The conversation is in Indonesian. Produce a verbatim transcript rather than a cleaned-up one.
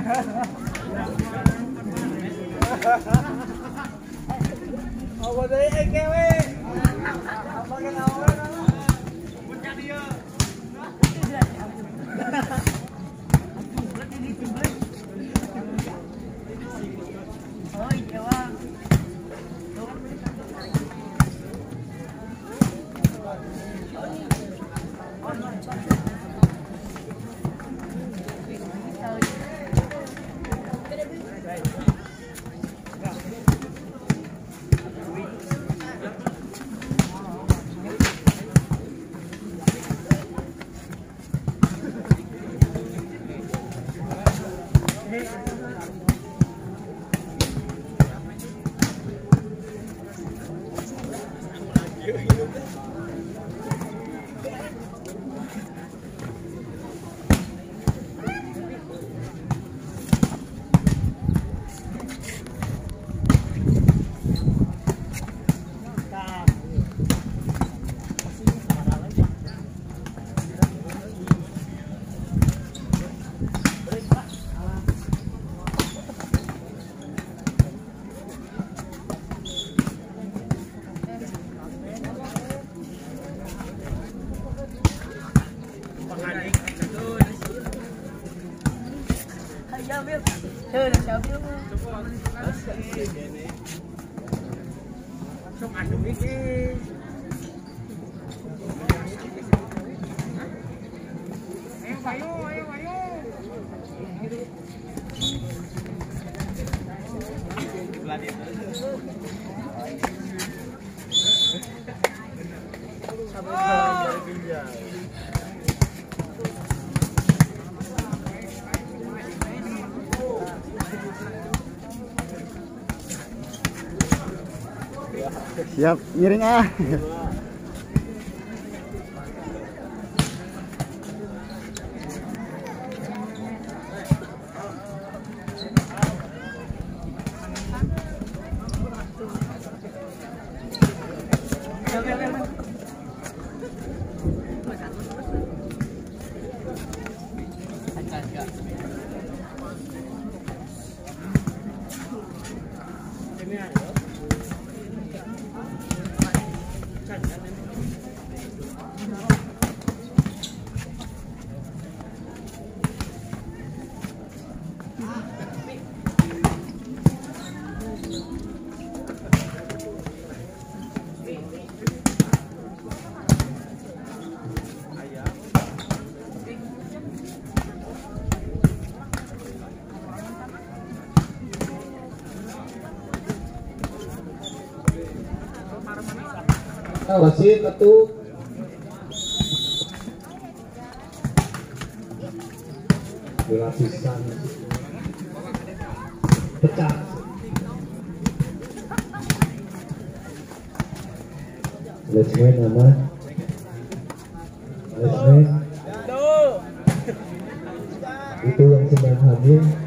Apa dari E K W? Apa kena orang? Bukan dia. Oh iya bang. Chơi là sao biết không ảnh được cái em phải vô em phải vô là điểm siap miring ah. Wasit ketuk dilapisan pecah. Let's main nama. Let's main. Itu yang sedang hadir.